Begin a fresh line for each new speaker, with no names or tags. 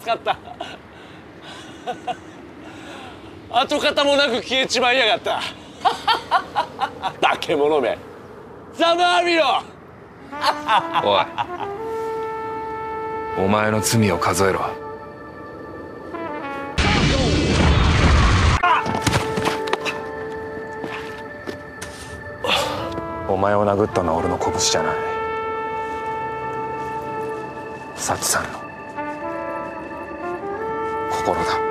かった跡形もなく消えちまいやがった化け物めざまあみろ
おい、お前の罪を数えろ。お前を殴ったのは俺の拳じゃない、幸さんの心だ。